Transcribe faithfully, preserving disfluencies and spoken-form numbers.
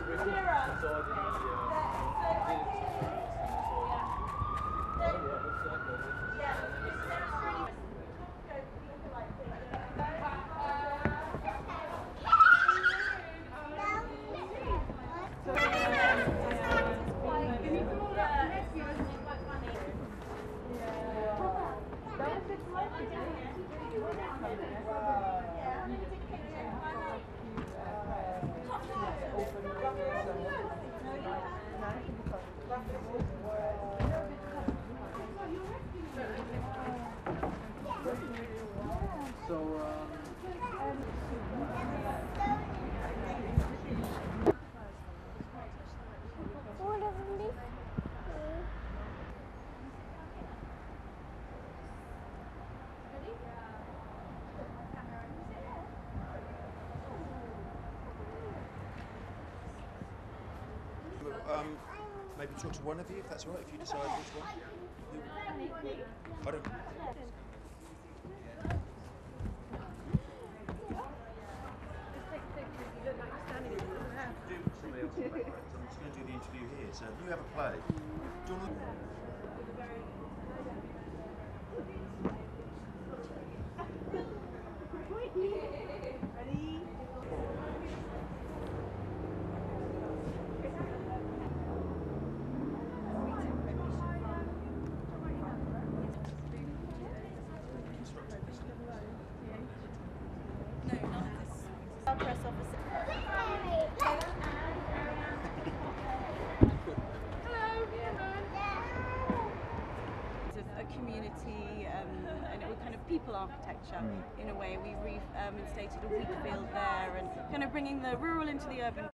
So, um, Um, maybe talk to one of you, if that's all right, if you decide which one. Who? I don't... Somebody else in the background. I'm just going to do the interview here. So you have a play. Do you want to... Press officer. A community um, and it was kind of people architecture mm. in a way. We re um, instated a wheat field there and kind of bringing the rural into the urban.